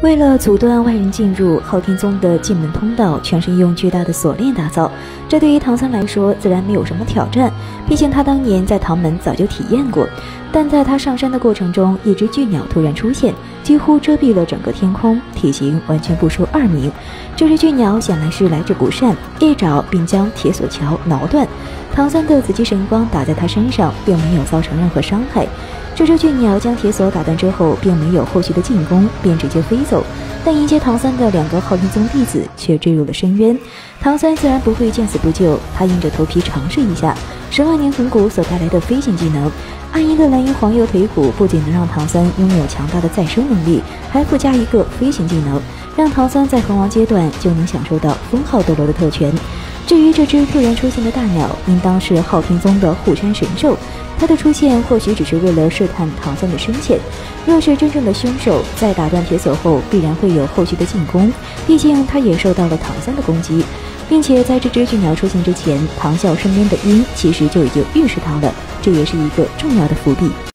为了阻断外人进入，昊天宗的进门通道全是用巨大的锁链打造。这对于唐三来说自然没有什么挑战，毕竟他当年在唐门早就体验过。但在他上山的过程中，一只巨鸟突然出现，几乎遮蔽了整个天空，体型完全不输2名。这只巨鸟显然是来者不善，一爪并将铁索桥挠断。唐三的紫极神光打在他身上，并没有造成任何伤害。这只巨鸟将铁索打断之后，并没有后续的进攻，便直接飞走。但迎接唐三的2个昊天宗弟子却坠入了深渊。唐三自然不会见死不救，他硬着头皮尝试一下10万年魂骨所带来的飞行技能。暗银的蓝银黄油腿骨不仅能让唐三拥有强大的再生能力，还附加一个飞行技能，让唐三在魂王阶段就能享受到封号斗罗的特权。至于这只突然出现的大鸟，应当是昊天宗的护山神兽。它的出现或许只是为了试探唐三的深浅。若是真正的凶手，在打断铁索后必然会有后续的进攻，毕竟他也受到了唐三的攻击，并且在这只巨鸟出现之前，唐啸身边的鹰其实就已经预示到了，这也是一个重要的伏笔。